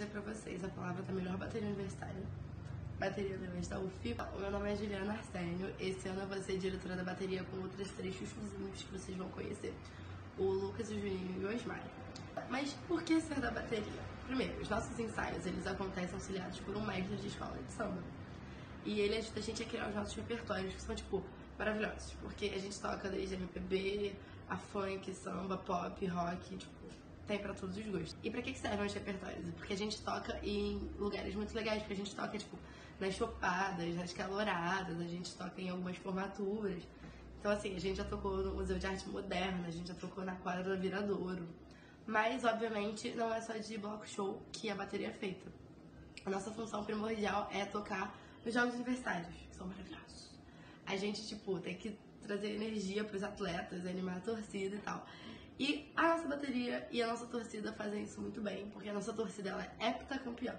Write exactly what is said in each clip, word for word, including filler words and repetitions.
pra vocês a palavra da melhor bateria universitária. Bateria da U F. O meu nome é Juliana Arsênio. Esse ano eu vou ser diretora da bateria com outros três chuchuzinhos que vocês vão conhecer. O Lucas, o Juninho e o Osmar. Mas por que ser da bateria? Primeiro, os nossos ensaios, eles acontecem auxiliados por um mestre de escola de samba. E ele ajuda a gente a criar os nossos repertórios, que são, tipo, maravilhosos. Porque a gente toca desde M P B, a funk, samba, pop, rock, tipo, tem pra todos os gostos. E pra que servem os repertórios? Porque a gente toca em lugares muito legais, porque a gente toca, tipo, nas chopadas, nas caloradas, a gente toca em algumas formaturas. Então, assim, a gente já tocou no Museu de Arte Moderna, a gente já tocou na quadra do Viradouro. Mas, obviamente, não é só de bloco show que a bateria é feita. A nossa função primordial é tocar nos jogos universitários, que são maravilhosos. A gente, tipo, tem que trazer energia pros atletas, animar a torcida e tal. E a nossa bateria e a nossa torcida fazem isso muito bem, porque a nossa torcida, ela é heptacampeã.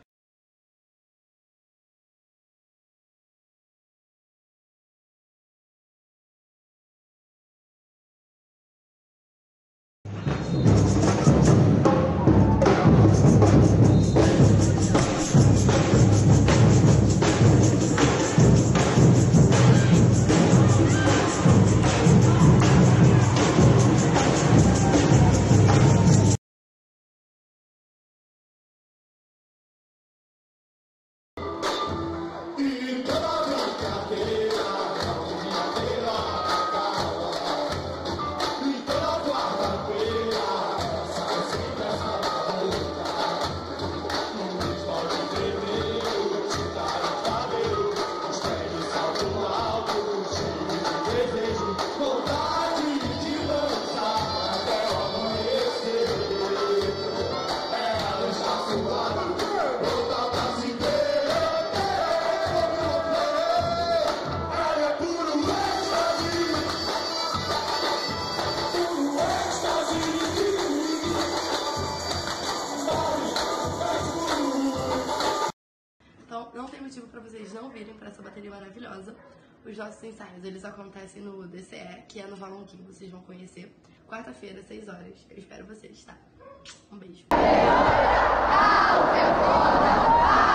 Então, não tem motivo pra vocês não virem pra essa bateria maravilhosa. Os nossos ensaios, eles acontecem no D C E, que é no Valonquinho, vocês vão conhecer. Quarta-feira, seis horas. Eu espero vocês, tá? Um beijo.